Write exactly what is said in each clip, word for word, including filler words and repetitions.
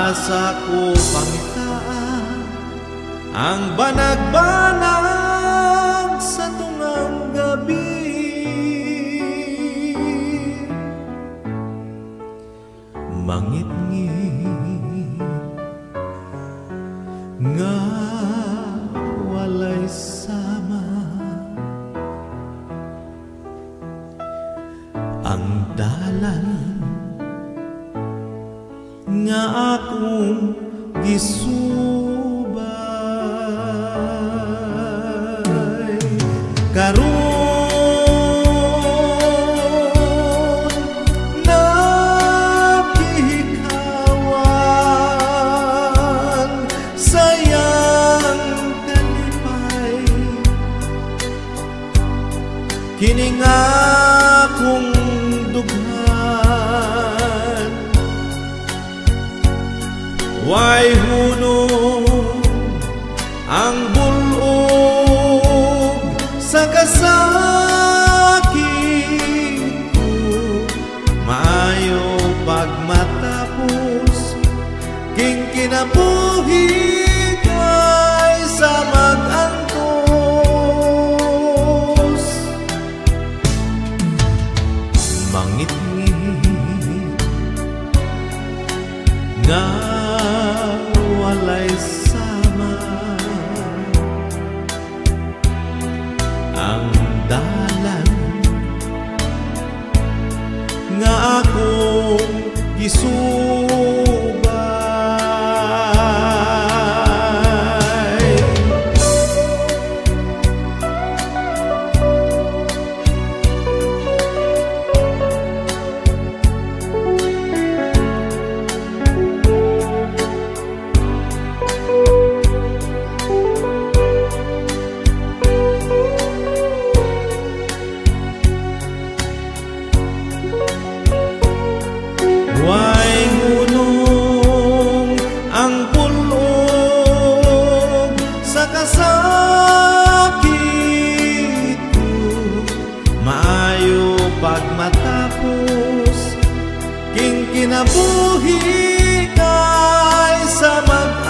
asa ko pangitaan ang banag-banag sa tungang gabi. Mangit-ngit nga walay sama ang dalan nga akong gisubay. Karon nakihikawan sayang kalipay kining akong dughan. Way hunong ang bulog sa kasakit ko, maayo pag matapos king kinabuhi kay sa mag-antos. Mangit-ngit nga walay sama ang dalan nga akong gisubay. Way ngunong ang pulog sa kasakit ko, maayo pag matapos king kinabuhi kay sa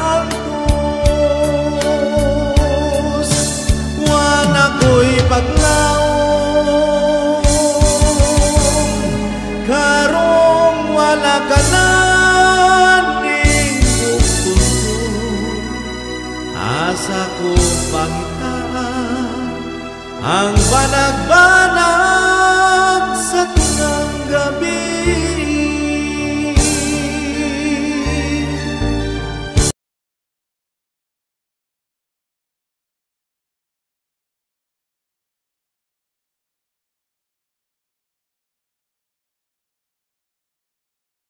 mag-antos. Wan ako'y paglaom karon wala ka na ning buktunon, asa ko pangitaan ang banag-banag